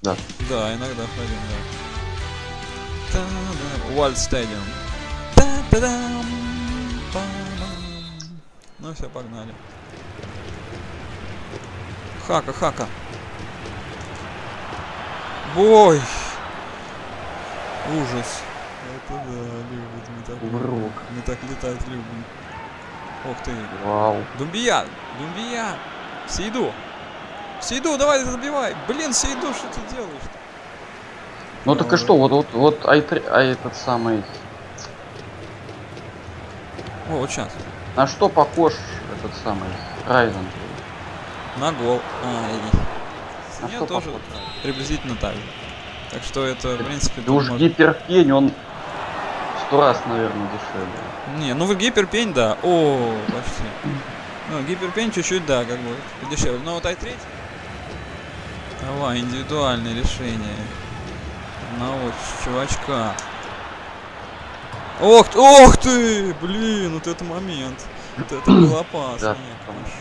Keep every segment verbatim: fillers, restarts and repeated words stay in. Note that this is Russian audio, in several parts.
Да. Да, иногда ходим, да. Уайлд Стадиум. Ну все, погнали. Хака, хака. Ой! Ужас. Это да, любит. Мы так, Урок. мы так летать любим. Ох ты. Вау. Думбия! Думбия! Сейду! Сейду, давай забивай! Блин, Сейду, что ты делаешь? Ну так и что, вот вот вот ай три, а этот самый. О, вот сейчас. На что похож этот самый Райзен? На гол. Ай. На Мне что тоже похож? приблизительно так же. Так что это, в принципе, Да тут уж можно- гиперпень, он сто раз, наверное, дешевле. Не, ну вы гиперпень, да. О, почти. Ну, гиперпень чуть-чуть, да, как бы подешевле. Но вот ай три. Давай, индивидуальное решение. На вот чувачка. Ох, ты- ох ты! Блин, вот это момент. Вот это было опасно. Да, Нет, там. хорошо.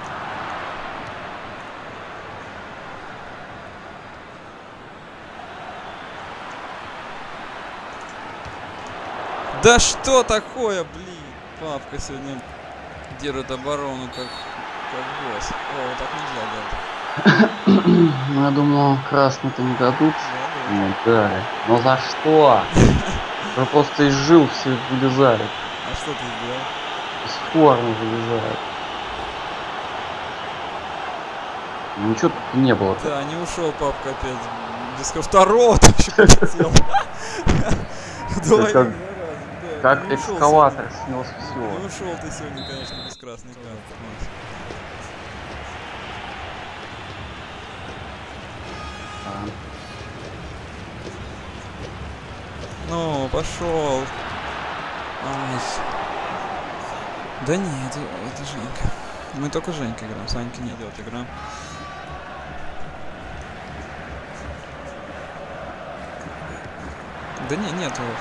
Да что такое, блин? Папка сегодня держит оборону как, как босс. О, вот так нельзя делать. Ну, я думал, красный-то не дадут. Да, Не дали. Но за что? Вы просто из жил все вылезали. да. А что ты сделал? Из формы вылезают. Ничего тут не было. Да, не ушел папка опять. Без второго ты еще полетел. Давай, Как- зараза, да, Как не ушел экскаватор сегодня. снес Не все. ушел ты сегодня, конечно, без красной карты. Макс. Ну, пошел. Ай. Да нет, это, это Женька. Мы только Женька играем, Санька не идет игра. Да не, нет его.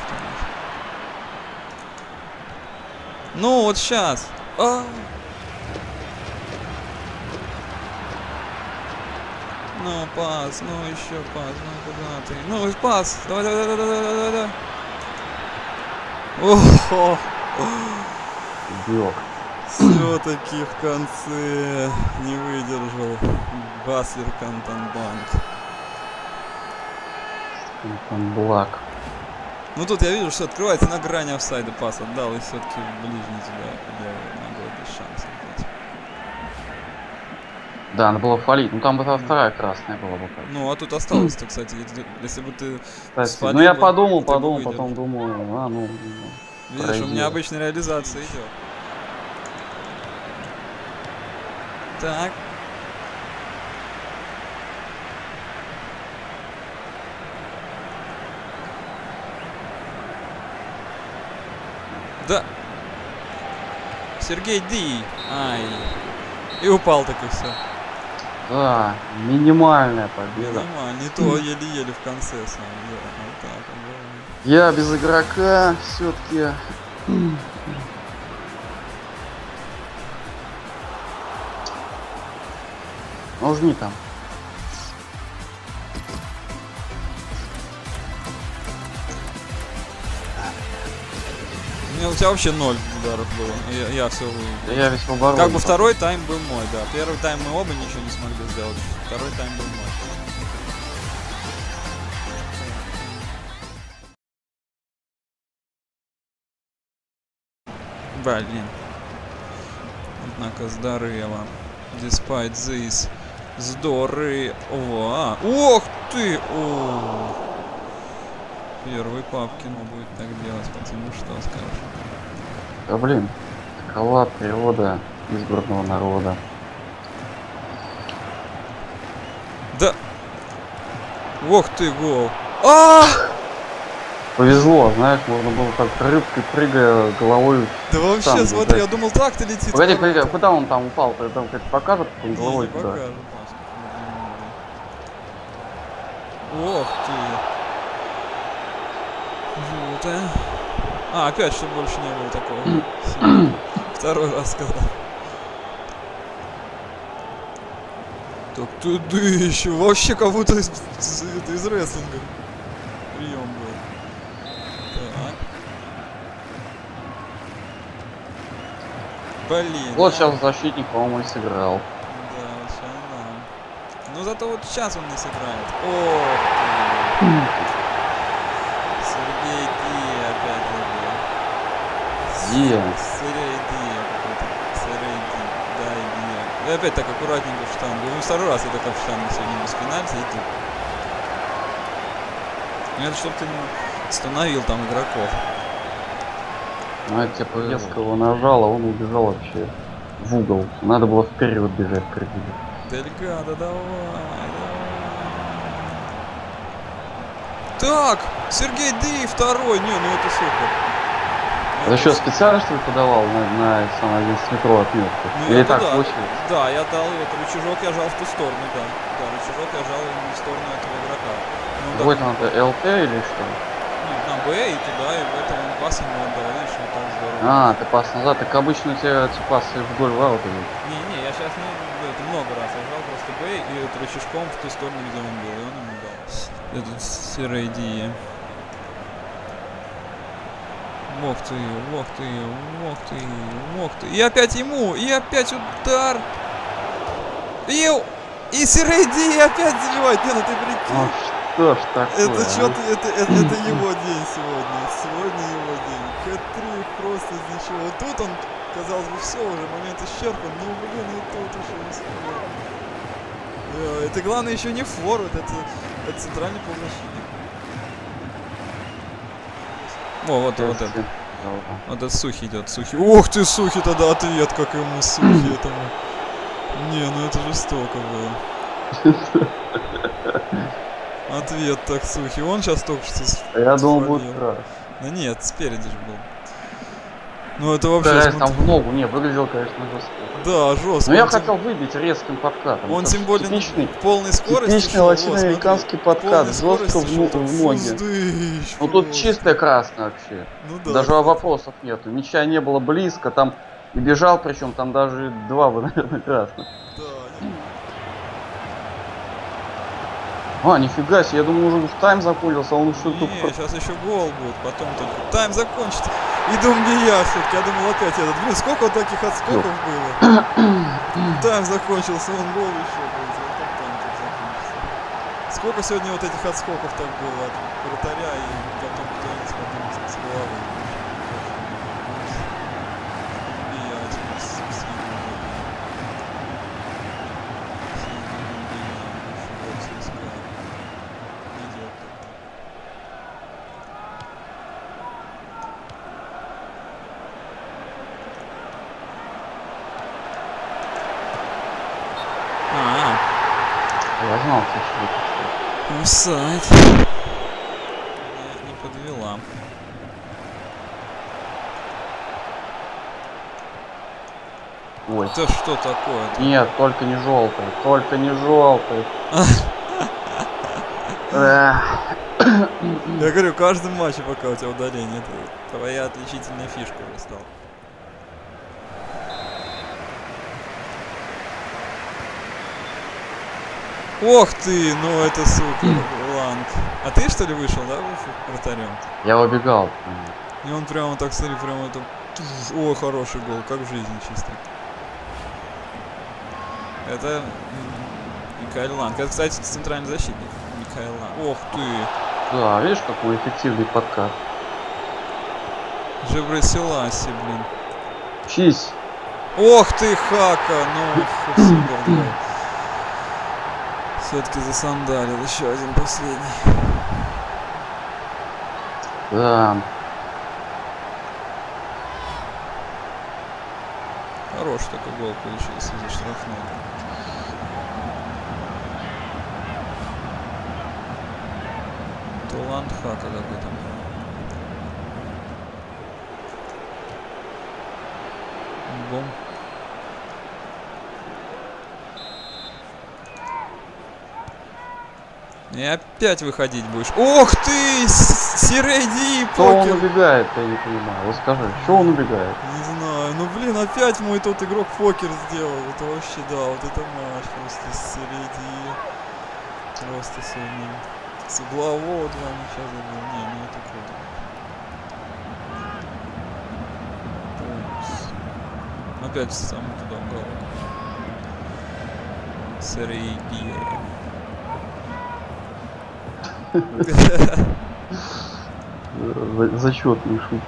Ну, вот сейчас. А. Ну, пас, ну еще пас, ну куда ты? Ну, пас, давай, давай, давай, давай, давай, давай. Охо. Бьёк. Все-таки в конце не выдержал Баслер Кантонбанк. Там Блак. Ну тут я вижу, что открывается на грани офсайда, пас отдал и все-таки в ближний туда левый ногой без шансов. блядь. Да, надо было фалить. Ну там бы вторая красная была бы. так. Ну а тут осталось-то, кстати, если, если бы ты Кстати, сфалил ну я бы, подумал, ты бы подумал, выдержал. потом думаю, а ну. ну, Видишь, у пройдет. меня обычная реализация идет. Так. Да. Сергей Ди. Ай. И упал так и все. Да, минимальная победа. Нормально. Не то еле-еле в конце сам. Да, вот так он был. Я без игрока все-таки. Ножни там. У меня у тебя вообще ноль ударов было. Я, я все выиграл. Да я весь в обороне. Как бы второй тайм был мой, да. Первый тайм мы оба ничего не смогли сделать. Второй тайм был мой. Блин. Однако здорово. Despite this. Здорово. Ох ты! О. Первый Папкин будет так делать, потому что скажешь. Да блин. Такова природа избранного народа. Да. Ох ты, гол. А! Повезло, знаешь, можно было так рыбкой прыгая головой. Да вообще, Сам, смотри, да. я думал, так-то летит. Погоди, в погоди, ворота. куда он там упал? Ты там как покажет, как он Не, головой не туда. покажет, Пашка. Ох ты. Вот, а. А, опять, чтобы больше не было такого. Всё. Второй раз сказал. Так ты еще вообще как будто из, из, из рестлинга прием был. Так. Блин. Вот а... сейчас защитник, по-моему, и сыграл. Да, вот сейчас да. Ну зато вот сейчас он не сыграет. Ох ты. Сергей Ди опять забил. Ди. Сергей Ди какой-то. Сергей Ди. Да, и Ди. И опять так аккуратненько в штангу. Ну второй раз я так в штангу сегодня без пенальти иду. Ну это чтоб ты не остановил там игроков. Ну, это типа резко его нажал, а он убежал вообще в угол. Надо было вперед бежать к крыльям. Дельгадо, давай, давай. Так, Сергей Ди второй. Не, ну это супер. Это что, специально что ли подавал на, на самый одиннадцать метровый отметку? Ну, Или это так да. получилось? Да, я дал это рычажок, я жал в ту сторону, да. Да, рычажок я жал именно в сторону этого игрока. Ну, Какой да. там это эл тэ или что? Нет, на Б и туда, и в этом он пас ему отдал, видишь, вот так здорово. А, ты пас назад, так обычно у тебя эти пасы вдоль ворота идут. Не-не, я сейчас не, это много раз, я жал просто Б и вот рычажком в ту сторону, где он был, и он ему дал. Этот Серый Ди. Ох ты, ох ты, ох ты, ох ты. И опять ему, и опять удар. И, и Серый Ди опять заливает. Не, ну ты прикинь. Ну что ж такое, Это а? что-то, это, это, это его день сегодня. Сегодня его день. Хэт-трик просто из ничего. Вот тут он, казалось бы, все уже, момент исчерпан. Ну, блин, и тут еще не успел. Да, это главное еще не форвард, это, это центральный полузащитник. О, вот, вот это. Вот этот Сухи идет, Сухи. Ух ты, Сухи тогда ответ, как ему Сухи этому. Не, ну это жестоко было. Ответ так Сухи. Он сейчас только что... Я думал, будет раз. Да нет, спереди же был. Ну это вообще... Да, смотри... там в ногу, не, выглядел, конечно, жестко. Да, жестко. Но я тем... хотел выбить резким подкатом. Он это тем более типичный, в полной скорости типичный шел. латиноамериканский О, подкат, жестко в, в ноги. Ну тут чистая красная вообще. Ну, да, даже кстати. Вопросов нету. Мяча не было близко, там и бежал, причем там даже два, наверное, красных. Да, А, нифига себе, я думал, уже в тайм закончился, а он еще тут... Не, сейчас еще гол будет, потом только тайм закончится. И думаю, не я все-таки, я думал опять этот. Блин, сколько вот таких отскоков было. Тайм закончился, он гол еще будет, потом тайм так закончится. Сколько сегодня вот этих отскоков так было от вратаря и потом кто-нибудь потом с головы. Я знал, что это. Офсайд. Не, не подвела. Ой. Это что такое-то? Нет, только не желтый, только не желтый. Я говорю, в каждом матче пока у тебя удаление. Это твоя отличительная фишка уже стала. Ох ты, ну это супер, Ланг. А ты что ли вышел, да, вратарем? Я убегал. И он прямо так, смотри, прямо это... Ой, хороший гол, как в жизни чисто. Это Микаэль Ланг. Это, кстати, центральный защитник. Микаэль Ланг. Ох ты. Да, видишь, какой эффективный подкат. Жебре Селаси, блин. Чись. Ох ты, Хака, ну, супер, да. Все-таки засандалил, еще один последний. Да. Хороший такой гол получился за штрафной. Талант Хака какой-то. Бом. И опять выходить будешь. Ох ты! Серый Ди, Что он убегает, я не понимаю. Вот скажи, что он убегает? Не знаю, понимаю. Ну блин, опять мой тот игрок покер сделал. Это вообще, да, вот это матч просто среди. Просто сегодня. С углового два мяча забил. Не, ну это круто. Опять сам туда угол. Среди. Зачетные шутки.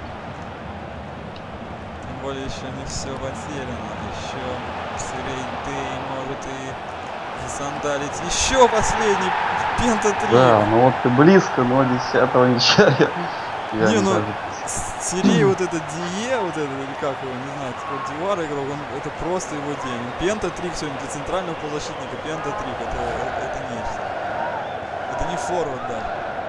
Тем более еще не все потеряно. Еще Среди может и засандалить. Еще последний пента три. Да, ну вот ты близко, но десятого ничья. Я не, не ну даже... Сирей вот этот Дие, вот этот, или как его, не знаю, какой Дивар игрок, он, это просто его день. Пента трик сегодня для центрального полузащитника, Пента трик, это, это, это нечто. Это не форвард, да.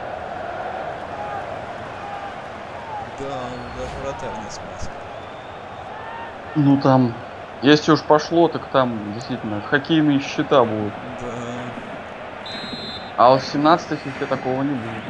Да, даже вратарь не спас. Ну там, если уж пошло, так там действительно хоккейные счета будут. Да. А вот в семнадцатой фифе такого не будет.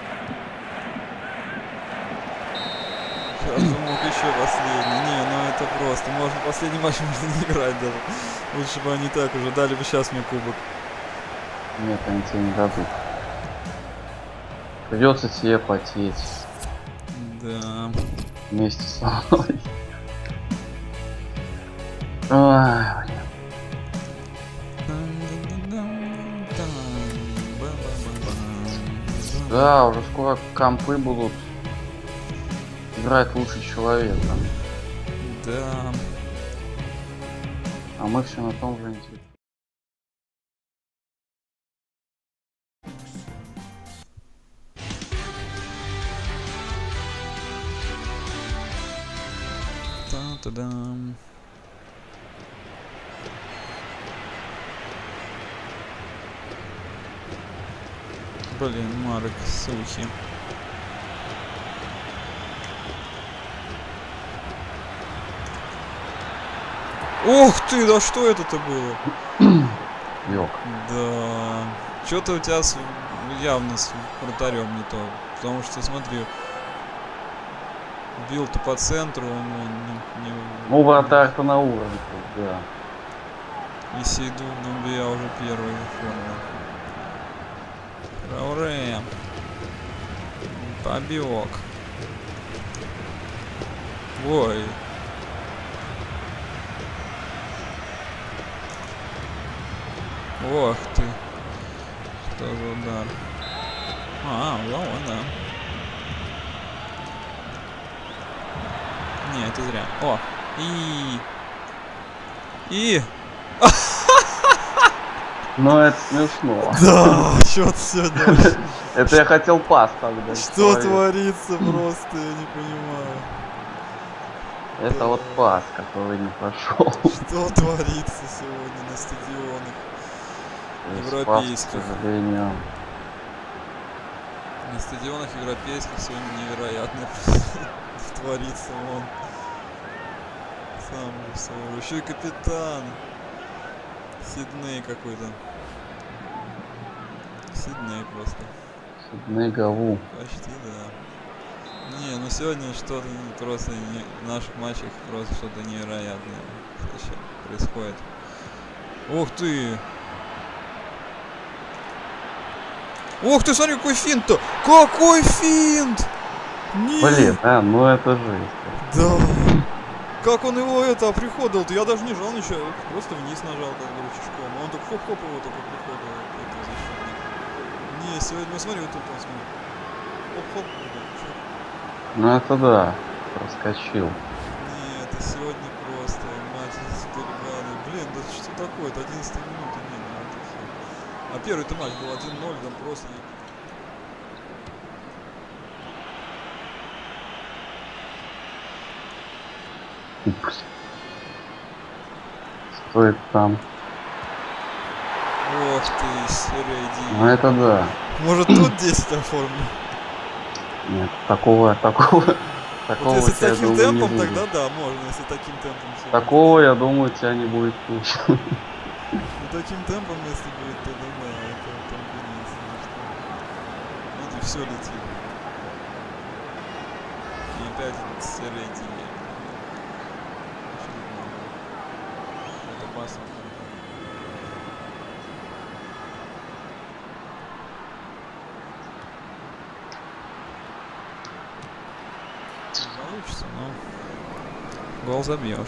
Сейчас бы мог еще последний. Не, ну это просто. Можно последний матч можно не играть даже. Лучше бы они так уже дали бы сейчас мне кубок. Нет, они тебе не дадут. Придется тебе потеть. Да. Вместе со мной. Ой, да, уже скоро компы будут играть лучше человека. Да. А мы все на том же интересе. Та-та-дам. Блин, Марк Сухи. Ух ты, да что это-то было? Ёк. Да. Что-то у тебя с, явно с вратарем не то. Потому что, смотри, бил-то по центру, он, он не, не... Ну, вратарь-то на уровне, да. И Сейду Думбия уже первый форма. Рауре. Побег. Ой. Ох ты. Что за удар? А, угол, да. Не, это зря. О, и... И... Ну это смешно. Да, что-то сегодня... Это я хотел пас тогда. Что творится просто, я не понимаю. Это вот пас, который не пошел. Что творится сегодня на стадионах европейских? К сожалению. На стадионах европейских сегодня невероятно творится он. Сам же еще и капитан. Сидней какой-то. Сидней просто. Сидней Гаву. Почти, да. Не, ну сегодня что-то просто не, в наших матчах просто что-то невероятное происходит. Ух ты! Ух ты, смотри, какой финт-то! Какой финт! Не... Блин, а, ну это жесть. Да. Как он его это приходил-то? Я даже не жал ничего, я просто вниз нажал как бы рычажком. Он так хоп-хоп его только приходил. Не, сегодня, ну смотри, вот тут он, смотри. Хоп-хоп. Ну это да, проскочил. Не, это сегодня просто матч с Бельградой. Блин, да что такое? Это одиннадцатая минута, не, ну это все. А первый-то матч был один ноль, там просто... Упс. Стоит там. Ох ты, Среди. Ну это да. Может тут десять оформлю? Нет, такого, такого, такого. Вот если с таким думаю, темпом, тогда да, можно, если таким темпом все. Такого, я думаю, тебя не будет точно. Ну таким темпом, если будет, то да, это там конец. Вот и все летит. И опять Среди. опасно. Получится, но гол забьешь.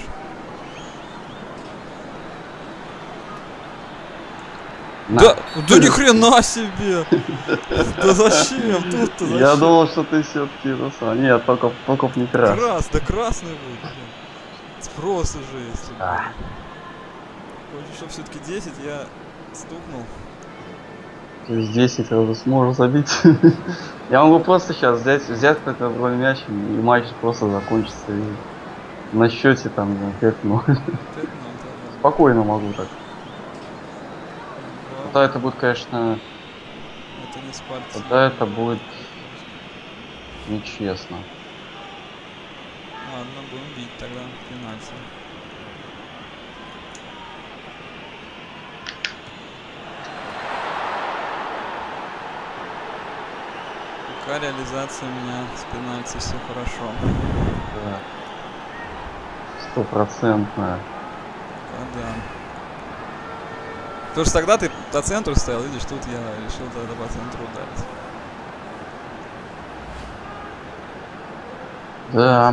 На. Да, да ни хрена себе! Да зачем тут-то? Зачем? Я думал, что ты все-таки это сам. Нет, только, только не крас. Крас, да красный будет, блин. Просто жесть. А. Хочешь, чтобы все-таки десять, я стукнул. То есть десять раз сможешь забить. Я могу просто сейчас взять, взять какой-то бронь мяч, и матч просто закончится. И на счете там пять ноль. Спокойно могу так. Тогда это будет, конечно, это не спортивно. Тогда это будет нечестно. Ладно, будем бить тогда пенальти. Пока реализация у меня с пенальти, все хорошо. Да. Стопроцентная. А, да. Потому что тогда ты по центру стоял, видишь, тут я решил тогда по центру ударить. Да.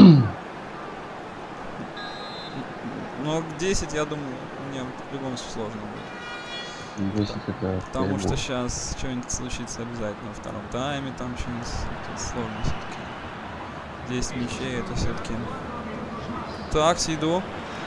Но десять, я думаю, мне в любом случае сложно будет. десять это Потому что сейчас что-нибудь случится обязательно во втором тайме, там что-нибудь сложно все-таки. десять мячей это все-таки. Так, Сейду.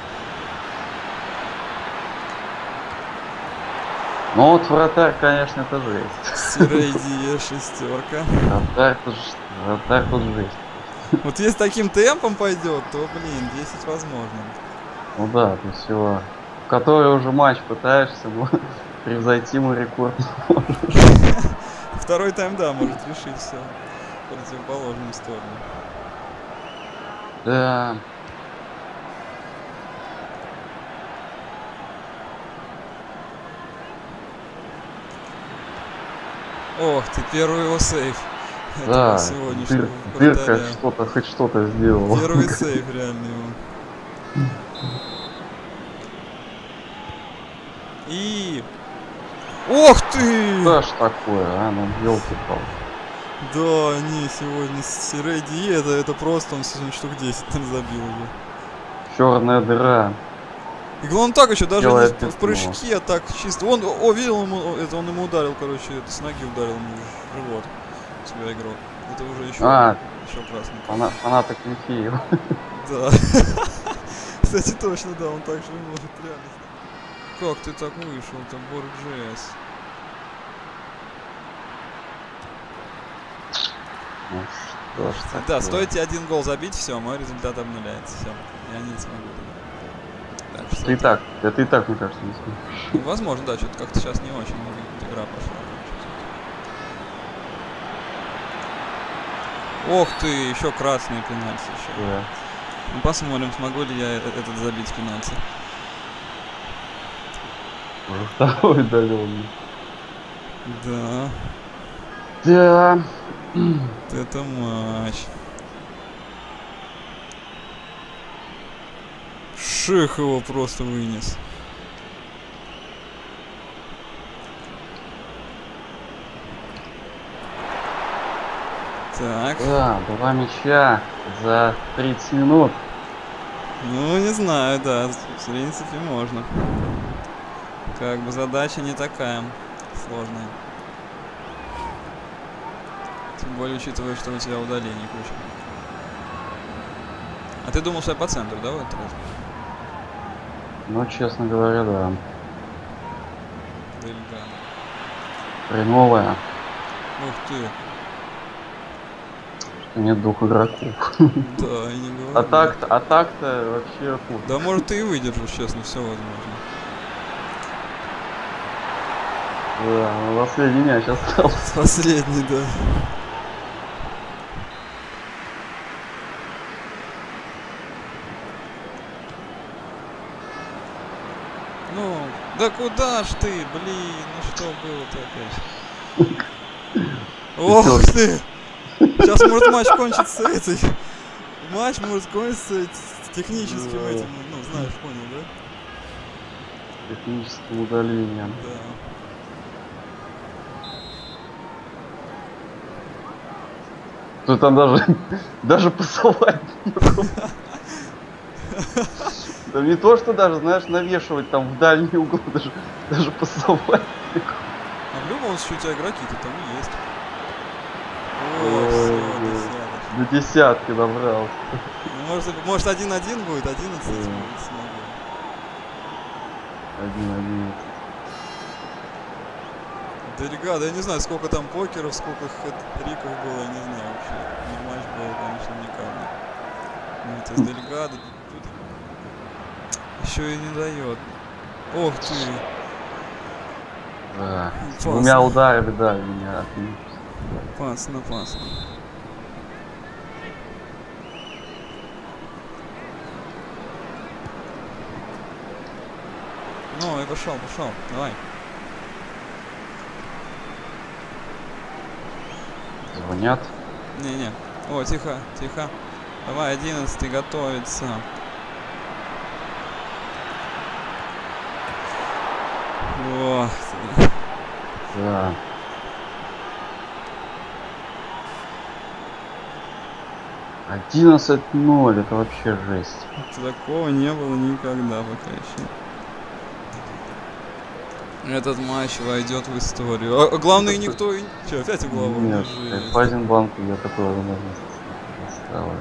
Ну вот вратарь, конечно, это жесть. Сирейди шестерка. Вратарь тут, вратарь тут жесть. Вот если таким темпом пойдет, то, блин, десять возможно. Ну да, ты всего. В который уже матч пытаешься, но превзойти мой рекорд не можешь. Второй тайм, да, может решить все в противоположную сторону. Да. Ох ты, первый его сейв. Да, сегодняшнего дыр, дырка что-то, хоть что-то сделал. Первый сейв реально его. И... Ох ты! Что ж такое, а? Ну, елки-палки. Да, не, сегодня Сирейди, это, это просто он сегодня штук десять там забил уже. Черная дыра. И главное так еще, даже Делает не в, в прыжке, а так чисто. Он, о, видел, ему, это он ему ударил, короче, это с ноги ударил ему в живот. У себя игрок. Это уже еще, а, еще красный. Фана, фанаты Клифеева. Да. Кстати, точно, да, он так же может реально. Как ты так вышел-то, Борджес? Ну, что ж Да, такое. стоите один гол забить, все, мой результат обнуляется. Все, я не смогу. Так, что Ты и так, да ты и так, мне кажется, не сможешь. ну, возможно, да, что-то как-то сейчас не очень игра пошла. Ох ты, еще красный пенальти еще. Да. Ну, посмотрим, смогу ли я этот забить пенальти. Уже второй довел. Да. Да. Это матч. Ших его просто вынес. Так. Да, два мяча за тридцать минут. Ну, не знаю, да, в принципе, можно. Как бы задача не такая сложная. Тем более, учитывая, что у тебя удалений куча. А ты думал, что я по центру, да, в этот раз? Ну, честно говоря, да. Дельгадо. Хреновая. Ух ты. Нет двух игроков. Да, и не говорю. А так-то, а так-то вообще фу. Да, может, ты и выдержишь, честно, все возможно. Да, ну, последний мяч остался. Последний, да. Ну, да куда ж ты, блин, ну что было-то опять? Ох ты! Сейчас может матч кончится этой. Матч может кончиться техническим этим, ну знаешь, понял, да? Техническим удалением. Да. Тут там даже, даже пасовать некому. Да не то, что даже, знаешь, навешивать там в дальний угол, даже, даже пасовать некому. А в любом случае у тебя игроки-то там и есть. О, Ой, все, ой. десяточка. До десятки добрался. Ну, может, может один-один будет, одиннадцать Да. будет смогу. Один-один. Дельгадо, я не знаю, сколько там покеров, сколько хэт-триков было, я не знаю вообще. Но матч был, конечно, уникальный. Ну, это с Дельгадо. Тут еще и не дает. Ох ты. Да. С Опасно. двумя ударами, да, меня отменили. Опасно, опасно. Ну, и пошел, пошел, давай. Звонят. Не-не. О, тихо, тихо. Давай, одиннадцатый готовится. О, Да. одиннадцать ноль, это вообще жесть. такого не было никогда пока еще. Этот матч войдет в историю. А, а главное, никто и... Че, опять угловой? Нет, Райфайзенбанку я такой возможность оставлю.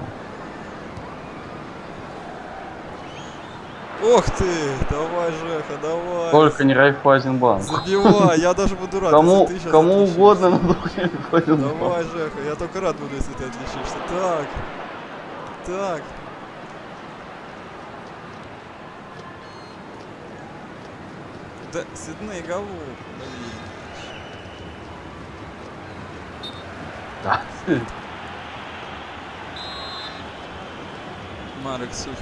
Ох ты! Давай, Жеха, давай! Только не Райфайзенбанк. Забивай, я даже буду рад, Кому, если ты сейчас кому отличишься. угодно, но только не Райфайзенбанк. Давай, Жеха, я только рад буду, если ты отличишься. Так. Так. Да, Сидней Галу, блин. Да. Марек Сухин.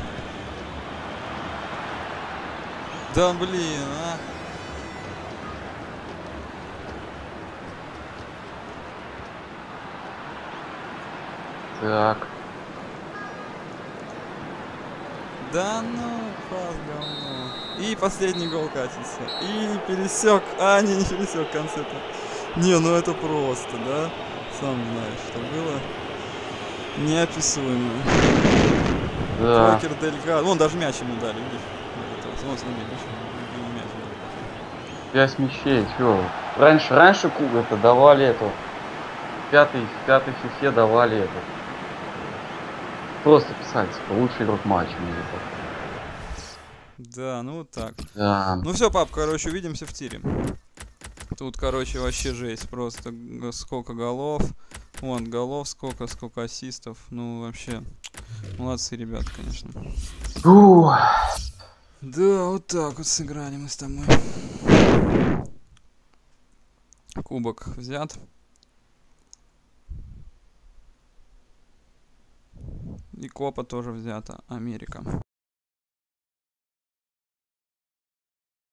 Да блин, а. Так. Да ну, пас говно. И последний гол катится. И пересек. А, не, не пересек в конце-то. Не, ну это просто, да? Сам знаешь, что было неописуемо. Да. Покер Дельгадо. Вон даже мяч ему дали, видишь? Вон, смотри, мяч, любимый мяч дали. Пять мячей, чё? Раньше, раньше куб это давали эту. Пятый, пятый фифе давали это. Просто писать, типа, лучший игрок матча. Да, ну вот так. Да. Ну все, пап, короче, увидимся в тире. Тут, короче, вообще жесть. Просто г- сколько голов. Вон, голов сколько, сколько ассистов. Ну, вообще, молодцы ребята, конечно. Фу. Да, вот так вот сыграли мы с тобой. Кубок взят. И Копа тоже взята. Америка.